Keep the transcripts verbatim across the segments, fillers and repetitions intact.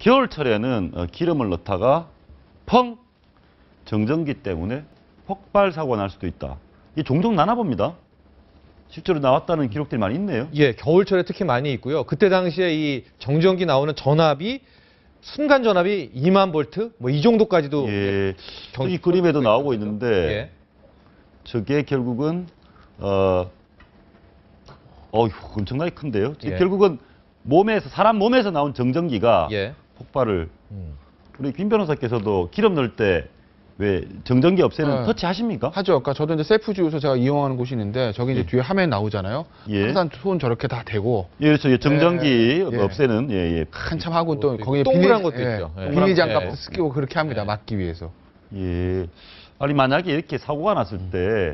겨울철에는 어, 기름을 넣다가 펑! 정전기 때문에 폭발 사고가 날 수도 있다. 이게 종종 나나 봅니다. 실제로 나왔다는 기록들이 많이 있네요. 예, 겨울철에 특히 많이 있고요. 그때 당시에 이 정전기 나오는 전압이 순간 전압이 이만 볼트 뭐 이 정도까지도 예, 경- 이 그림에도 나오고 있는데 예. 저게 결국은 어, 어휴, 엄청나게 큰데요. 예. 결국은 몸에서 사람 몸에서 나온 정전기가 예. 폭발을 음. 우리 김 변호사께서도 기름 넣을 때 왜 정전기 없애는 네. 터치 하십니까? 하죠. 그러니까 저도 이제 셀프 주유소 제가 이용하는 곳이 있는데 저기 이제 예. 뒤에 화면 나오잖아요. 예. 항상 손 저렇게 다 대고 예, 그렇죠. 예, 정전기 예, 예. 없애는 예, 예. 한참 하고 또 또 거기에 동그란 비닐- 것도 예, 있죠. 예. 비닐 장갑도 예. 쓰고 그렇게 합니다. 예. 막기 위해서. 예. 아니 만약에 이렇게 사고가 났을 때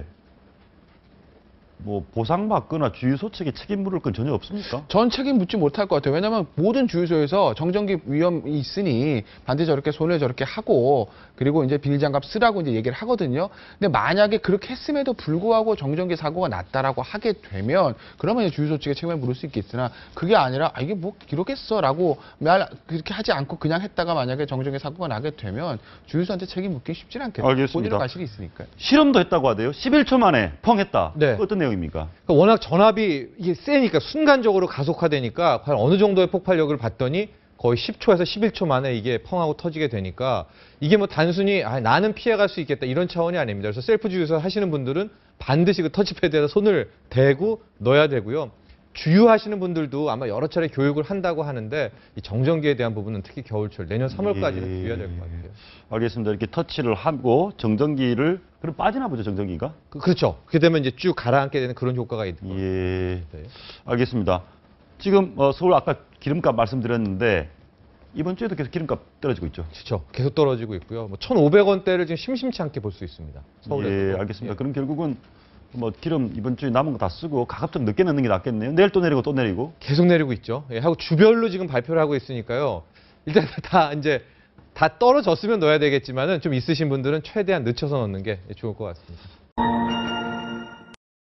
뭐 보상받거나 주유소 측에 책임 물을 건 전혀 없습니까? 전 책임 묻지 못할 것 같아요. 왜냐하면 모든 주유소에서 정전기 위험이 있으니 반드시 저렇게 손을 저렇게 하고 그리고 이제 비닐장갑 쓰라고 이제 얘기를 하거든요. 근데 만약에 그렇게 했음에도 불구하고 정전기 사고가 났다라고 하게 되면 그러면 이제 주유소 측에 책임을 물을 수 있겠으나 그게 아니라 아, 이게 뭐 이러겠어라고 말 그렇게 하지 않고 그냥 했다가 만약에 정전기 사고가 나게 되면 주유소한테 책임 묻기 쉽지 않겠죠. 알겠습니다. 본인의 과실이 있으니까요. 실험도 했다고 하대요. 십일 초 만에 펑 했다. 네. 어떤 내용입니까? 그러니까 워낙 전압이 이게 세니까 순간적으로 가속화되니까 과연 어느 정도의 폭발력을 봤더니 거의 십 초에서 십일 초 만에 이게 펑하고 터지게 되니까 이게 뭐 단순히 아, 나는 피해갈 수 있겠다 이런 차원이 아닙니다. 그래서 셀프 주유소 하시는 분들은 반드시 그 터치패드에다 손을 대고 넣어야 되고요. 주유하시는 분들도 아마 여러 차례 교육을 한다고 하는데 이 정전기에 대한 부분은 특히 겨울철 내년 삼월까지는 예. 주의해야 될 것 같아요. 알겠습니다. 이렇게 터치를 하고 정전기를 그럼 빠지나 보죠, 정전기가? 그, 그렇죠. 그렇게 되면 이제 쭉 가라앉게 되는 그런 효과가 있는 거예요. 예. 네. 알겠습니다. 지금 어, 서울 아까 기름값 말씀드렸는데 이번 주에도 계속 기름값 떨어지고 있죠. 그렇죠. 계속 떨어지고 있고요. 뭐 천오백 원대를 지금 심심치 않게 볼 수 있습니다. 서울에서. 예, 알겠습니다. 그럼 결국은 뭐 기름 이번 주에 남은 거 다 쓰고 가급 좀 늦게 넣는 게 낫겠네요. 내일 또 내리고 또 내리고. 계속 내리고 있죠. 예, 하고 주별로 지금 발표를 하고 있으니까요. 일단 다 이제 다 떨어졌으면 넣어야 되겠지만은 좀 있으신 분들은 최대한 늦춰서 넣는 게 좋을 것 같습니다.